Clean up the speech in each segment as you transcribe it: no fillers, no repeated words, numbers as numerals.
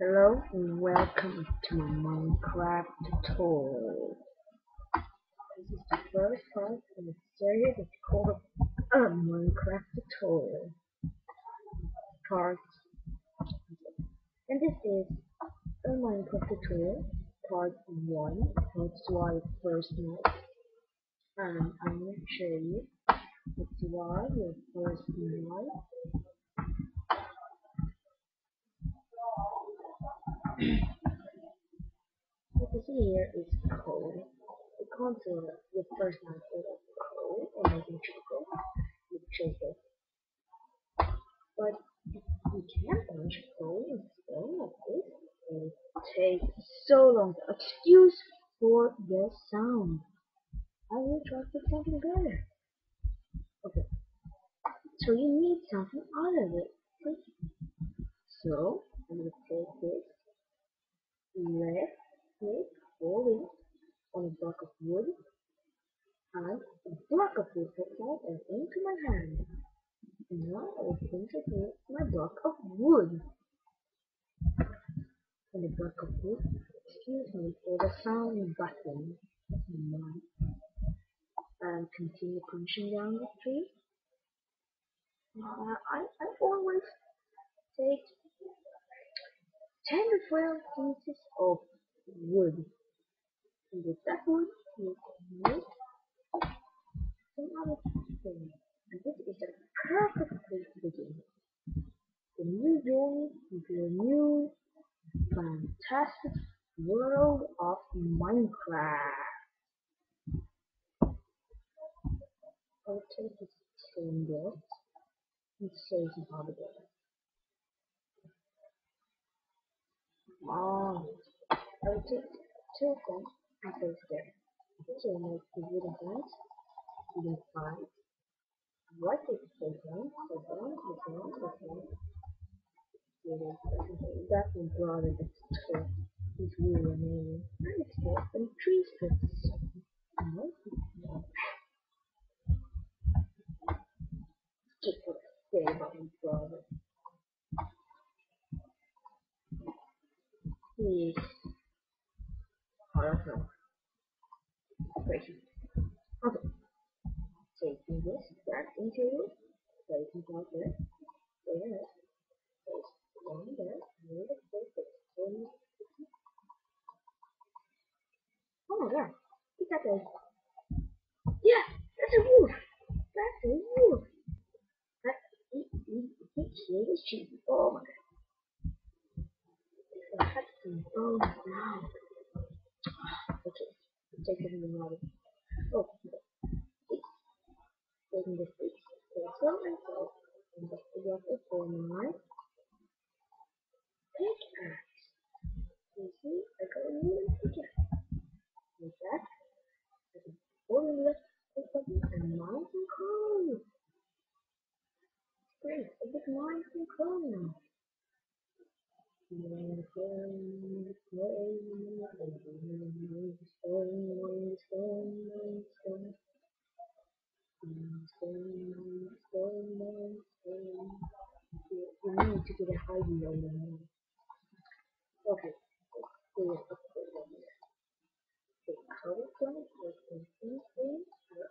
Hello and welcome to my Minecraft tutorial. This is the first part in a series that's called a Minecraft tutorial part. And this is a Minecraft tutorial part 1. That's why first night. And I'm going to show you that's why your first night. What you see here is code. The console, the first night is code and making chocolate with chocolate. But you can't punch a hole in stone like this. It takes so long. Excuse for the sound. I will try to put something better. Okay, so you need something out of it. So I'm gonna take this left click, hold it on a block of wood, and a block of wood falls out and into my hand. And now I will introduce my block of wood. And the block of wood, excuse me for the sound button, and continue punching down the tree. I always take 10 to 12 pieces of wood. And with that wood, you can make some other things. And this is a perfect place to begin. The new journey into a new fantastic world of Minecraft. I'll take this 10 blocks and save some other blocks. I will take 2 of them and place there. This will make the wooden planks even fine. What is the one? That will draw the texture. It's really amazing. And it's more than 3 strips. Just for the same of the brother. He's horrible. Crazy. Okay. Taking this back into it. Placing it out there. There. Place one there. Move it. Place it. Oh my god. Is that a... Yeah! That's a wolf! That's a wolf! That... He killed his sheep. Oh my god. That's some bones now. Okay. Taking the water. Oh, taking the sticks. So and so. And just the water for my pickaxe. You see, I got a new pickaxe. With that, I can pull in the button and mine some coal. Great, I get mine some coal now. Mine stone, you need to get a high view on the moon. Okay, so let's put it on there. The cobblestone is completely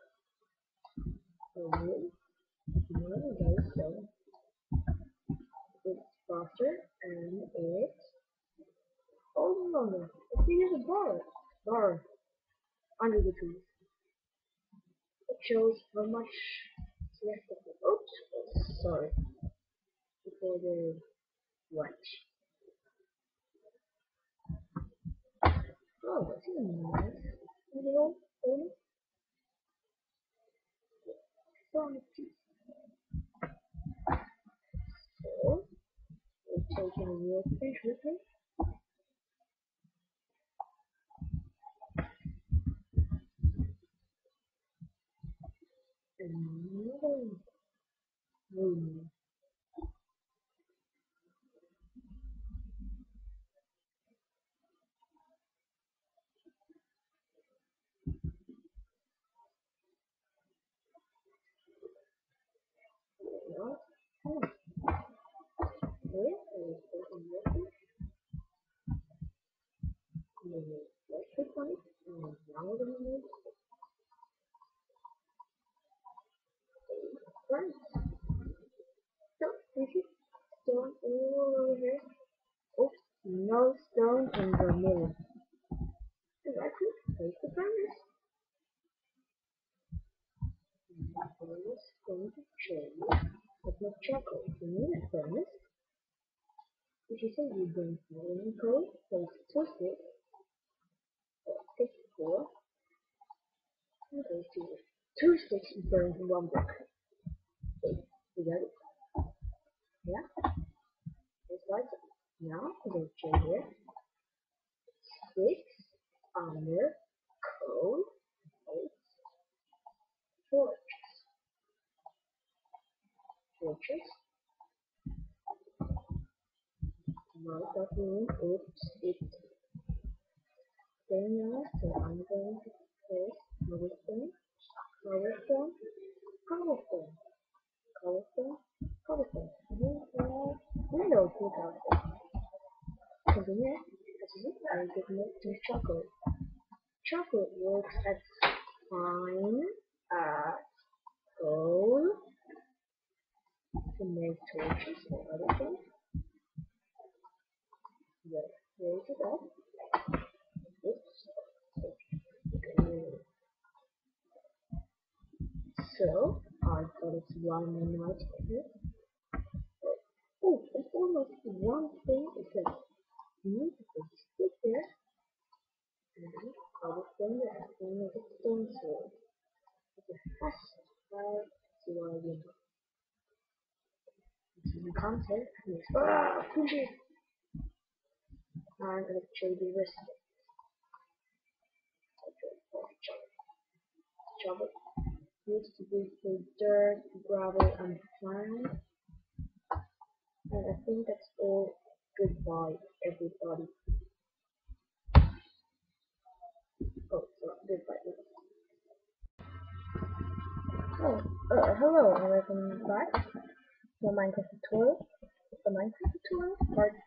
away. One goes so it's faster and it's holding longer. It's use a bar under the trees. It shows how much left of the oops, sorry, before the watch. Oh, that's nice. Little thing. So on the teeth. So we're taking a workbench with me. And another room. Oh, here is the workbench. we need electric on it, and now we're gonna need a furnace. So this is stone all over here. Oops, no stone in the middle. So that's it. Place the furnace. The furnace is going to show you that no charcoal. You need a furnace. If you say you don't have any coal, place 2 sticks, or 64, and place 2 sticks burn 1 block. Okay, you got it? Yeah, just like that. Now I'm going to change here. Sticks under coal, place torches. Torches. Well, that means it's staying now, so I'm going to place cobblestone, cobblestone, cobblestone, cobblestone, cobblestone. Window to cobblestone. Continue. Continue. I get more chocolate. Chocolate works as fine as gold to make torches and other things. Yeah, raise it up. Oops. Okay. So I got it one night here. Oh, it's almost one thing because you need to put stick there and I will send it and make a stone sword. It's a hashtag to our window. You come here and it's push it and I'll show you the rest of it. Shovel used to be for dirt, gravel and sand. And I think that's all. Goodbye everybody. Oh, sorry, goodbye. Oh, hello and welcome back to Minecraft tutorial. The Minecraft tutorial part